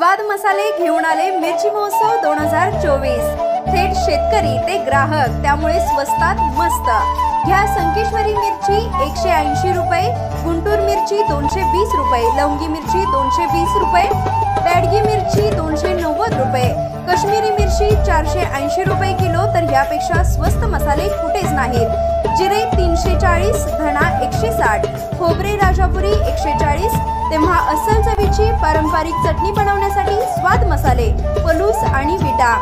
स्वाद मसाले घेऊन आले मिरची महोत्सव 2024। थेट शेतकरी ते ग्राहक, त्यामुळे स्वस्तात मस्त। घ्या संकेश्वरी मिरची 180 रुपये, गुंटूर मिरची 220 रुपये, लवंगी मिरची 220 रुपये, बॅडगी मिरची 290 रुपये, काश्मीरी मिरची 480 रुपये किलो। तर यापेक्षा स्वस्त मसाले कुठेच नाहीत। जिरे 340, धना 160, खोबरे राजापुरी 140। तेव्हा अस्सल चवीची पारंपरिक चटणी बनवण्यासाठी स्वाद मसाले, पलूस आणि विटा।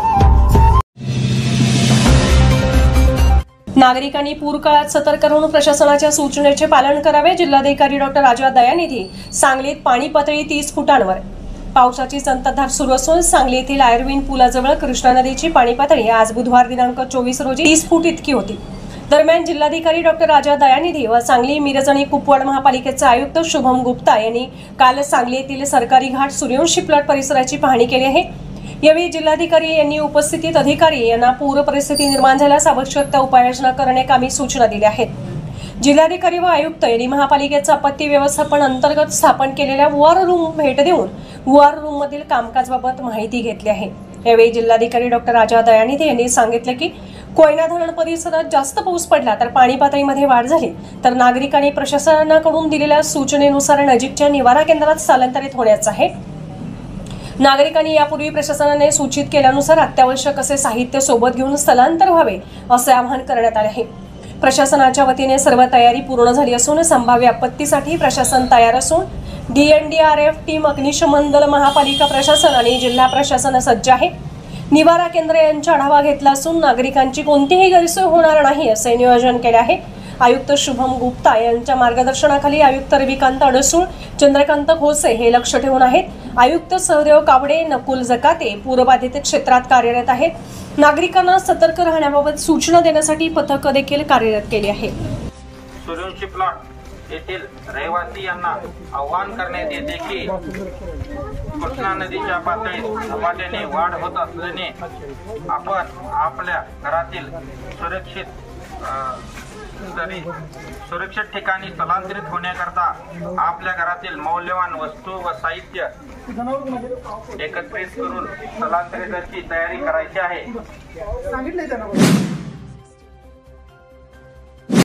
नागरिकांनी पूर काळात सतर्क राहून प्रशासनाच्या सूचनेचे पालन करावे। जिल्हाधिकारी डॉ. राजा दयानिधी। सांगलीत पाणी पातळी 30 फुटांवर। पावसाची संततधार सुरू असून सांगली येथील आयर्विन पुलाजवळ कृष्णा नदीची पाणी पातळी आज बुधवार दिनांक 24 रोजी 30 फूट इतकी होती। दरम्यान जिल्हाधिकारी डॉ. राजा दयानिधी व सांगली, मिरज आणि कुपवाड महापालिकेचे आयुक्त शुभम गुप्ता यांनी काल सांगली येथील सरकारी घाट, सूर्यवंशी प्लॉट परिसराची पाहणी केली आहे। यावेळी जिल्हाधिकारी यांनी उपस्थित अधिकारी यांना पूर परिस्थिती निर्माण झाल्यास आवश्यक त्या उपाययोजना करण्याकामी सूचना दिल्या आहेत। जिल्हाधिकारी व आयुक्त यांनी महापालिकेचा आपत्ती व्यवस्थापन अंतर्गत स्थापन केलेल्या वॉर रूम भेट देऊन वॉर रूम मधील कामकाजाबाबत माहिती घेतली आहे। यावेळी जिल्हाधिकारी डॉ. राजा दयानिधी यांनी सांगितले की कोयना धरण परिसरात जास्त पाऊस पडला तर पाणी पातळीमध्ये वाढ झाली तर नागरिकांनी प्रशासनाकडून दिलेल्या सूचनेनुसार नजीकच्या निवारा केंद्रात स्थलांतरित होण्याचे आहे। नागरिकांनी यापूर्वी प्रशासनाने सूचित केल्यानुसार अत्यावश्यक असे साहित्य सोबत घेऊन स्थलांतर व्हावे असे आवाहन करण्यात आले आहे। प्रशासनाच्या वतीने सर्व तयारी पूर्ण झाली असून संभाव्य आपत्तीसाठी प्रशासन तयार असून DNDRF टीम, अग्निशमन दल, महापालिका प्रशासन आणि जिल्हा प्रशासन सज्ज आहे। निवारा केंद्र यांचा आढावा घेतला असून नागरिकांची कोणतीही गैरसोय होणार नाही असे नियोजन केले आहे। आयुक्त शुभम गुप्ता यांच्या मार्गदर्शनाखाली आयुक्त रविकांत अडसूळ, चंद्रकांत खोसे हे लक्ष ठेवून आहेत। आयुक्त सहदेव कावडे, नकुल जकाते पूरबाधित क्षेत्रात कार्यरत आहेत। नागरिकांना सतर्क राहण्याबाबत सूचना देण्यासाठी पथक देखील कार्यरत केली आहे। सूर्यवंशी प्लॉट येथील रहिवासी यांना आवाहन करण्यात येते की कृष्णा नदीच्या पातळीत झपाट्याने वाढ होत असल्याने आपण आपल्या घरातील सुरक्षित ठिकाणी स्थलांतरित होण्याकरता आपल्या घरातील मौल्यवान वस्तू व साहित्य एकत्रित करून स्थलांतरिताची तयारी करायची आहे।